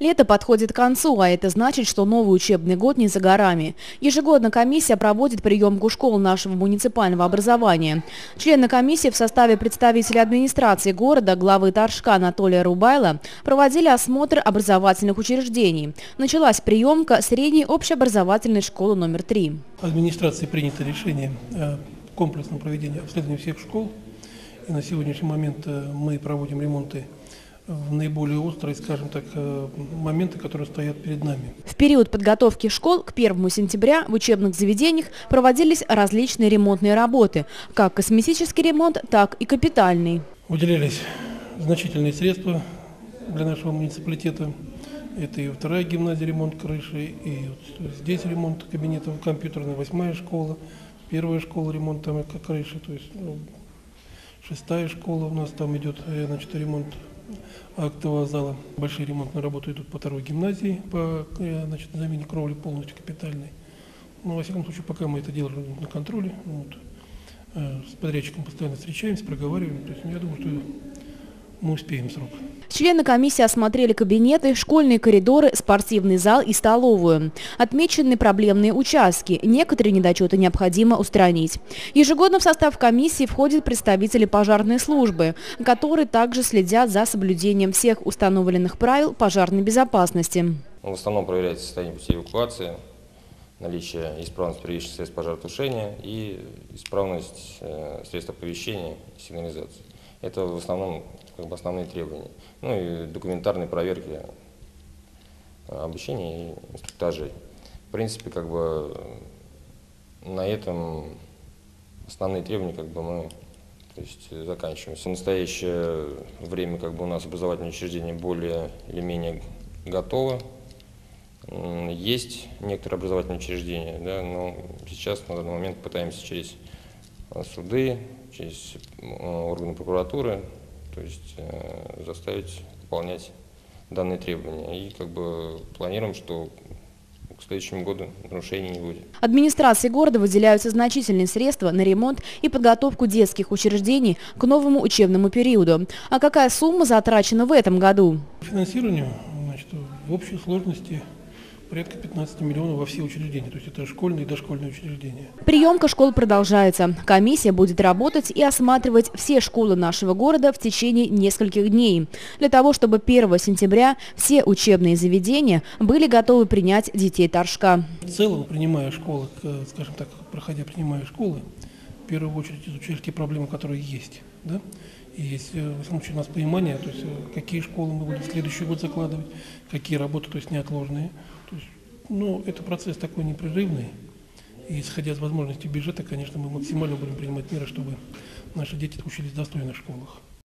Лето подходит к концу, а это значит, что новый учебный год не за горами. Ежегодно комиссия проводит приемку школ нашего муниципального образования. Члены комиссии в составе представителей администрации города, главы Торжка Анатолия Рубайла, проводили осмотр образовательных учреждений. Началась приемка средней общеобразовательной школы номер 3. Администрацией принято решение о комплексном проведении обследования всех школ. И на сегодняшний момент мы проводим ремонты в наиболее острые, скажем так, моменты, которые стоят перед нами. В период подготовки школ к 1 сентября в учебных заведениях проводились различные ремонтные работы, как косметический ремонт, так и капитальный. Выделялись значительные средства для нашего муниципалитета. Это и вторая гимназия, ремонт крыши, и вот здесь ремонт кабинетов компьютерной, 8-я школа, 1-я школа ремонт там крыши, то есть 6-я школа у нас там идет, значит, ремонт актового зала. Большие ремонтные работы идут по 2-й гимназии, по, значит, замене кровли полностью капитальной. Но, во всяком случае, пока мы это делаем на контроле, вот, с подрядчиком постоянно встречаемся, проговариваем. То есть я думаю, что мы успеем в срок. Члены комиссии осмотрели кабинеты, школьные коридоры, спортивный зал и столовую. Отмечены проблемные участки. Некоторые недочеты необходимо устранить. Ежегодно в состав комиссии входят представители пожарной службы, которые также следят за соблюдением всех установленных правил пожарной безопасности. В основном проверяется состояние путей эвакуации, наличие исправности первичных средств пожаротушения и исправность средств оповещения и сигнализации. Это в основном основные требования. Ну и документарные проверки обучения и инструктажей. В принципе, на этом основные требования мы заканчиваем. В настоящее время у нас образовательные учреждения более или менее готовы. Есть некоторые образовательные учреждения, да, но сейчас на данный момент пытаемся через суды, через органы прокуратуры, то есть заставить выполнять данные требования. И планируем, что к следующему году нарушений не будет. Администрации города выделяются значительные средства на ремонт и подготовку детских учреждений к новому учебному периоду. А какая сумма затрачена в этом году? Финансированию, в общей сложности порядка 15 миллионов во все учреждения, то есть это школьные и дошкольные учреждения. Приемка школ продолжается. Комиссия будет работать и осматривать все школы нашего города в течение нескольких дней, для того, чтобы 1 сентября все учебные заведения были готовы принять детей Торжка. В целом, принимая школы, скажем так, принимая школы, в первую очередь изучаешь те проблемы, которые есть, да? И есть, в случае, у нас понимание, то есть какие школы мы будем в следующий год закладывать, какие работы, то есть неотложные. То есть, это процесс такой непрерывный. И исходя из возможностей бюджета, конечно, мы максимально будем принимать меры, чтобы наши дети учились в достойных школах.